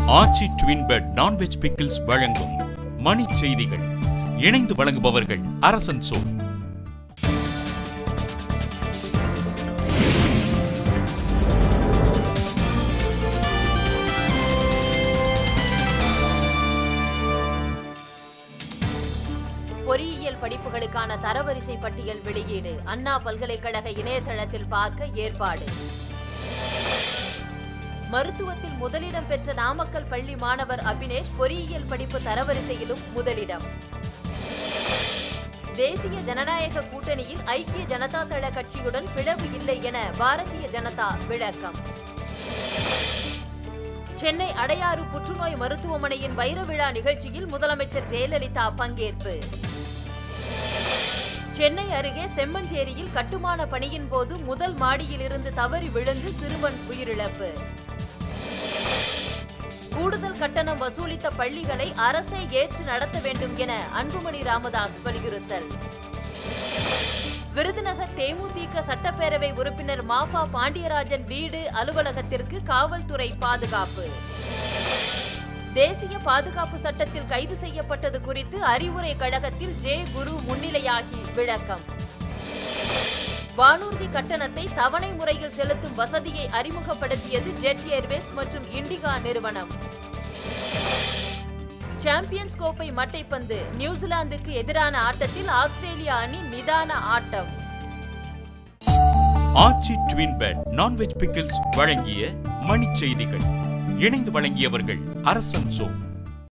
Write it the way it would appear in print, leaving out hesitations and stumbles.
ஆச்சி twin bed non veg pickles வழங்கும் மணி செய்திகள். இணைந்து வழங்குபவர்கள் அரசன் சோ. பொறியியல் படிப்புகளுக்கான தரவரிசை பட்டியல் வெளியீடு. அண்ணா பல்கலைக்கழக இணையதளத்தில் பார்க்க ஏற்பாடு. மருத்துவத்தில் முதலிடம் பெற்ற நாமக்கல் பள்ளி மாணவர் அபினேஷ் பொறியியல் படிப்பு தரவரிசையிலும் முதலிடம். தேசிய ஜனநாயக கூட்டணியில் ஐக்கிய ஜனதா தள கட்சியுடன் பிளவு இல்லை என பாரதிய ஜனதா விளக்கம். சென்னை அடையாறு புற்றுநோய் மருத்துவமனையின் வைர விழா நிகழ்ச்சியில் முதலமைச்சர் ஜெயலலிதா பங்கேற்பு. சென்னை அருகே செம்மஞ்சேரியில் கட்டுமான பணியின் போது முதல் மாடியிலிருந்து தவறி விழுந்து சிறுவன் உயிரிழப்பு. கூடுதல் கட்டணம் வசூலித்த பள்ளிகளை அரசே ஏற்று நடத்த வேண்டும் என அன்புமணி ராமதாஸ் வலியுறுத்தல். விருதுநகர் தேமுதிக சட்டப்பேரவை உறுப்பினர் மாஃபா பாண்டியராஜன் வீடு அலுவலகத்திற்கு காவல்துறை பாதுகாப்பு. தேசிய பாதுகாப்பு சட்டத்தில் கைது செய்யப்பட்டது குறித்து அறிவுரை கழகத்தில் ஜே குரு முன்னிலையாகி விளக்கம். வானூர்தி கட்டணத்தை தவணை முறையில் செலுத்தும் வசதியை அறிமுகப்படுத்தியது ஜெட் ஏர்வேஸ் மற்றும் இண்டிகா நிறுவனம். சாம்பியன்ஸ் கோப்பை மட்டைப்பந்து நியூசிலாந்துக்கு எதிரான ஆட்டத்தில் ஆஸ்திரேலியா அணி நிதான ஆட்டம். Aachi twin bed non veg pickles வழங்கிய மணி செய்திகள். இணைந்து வழங்கியவர்கள் அரசன் சோ.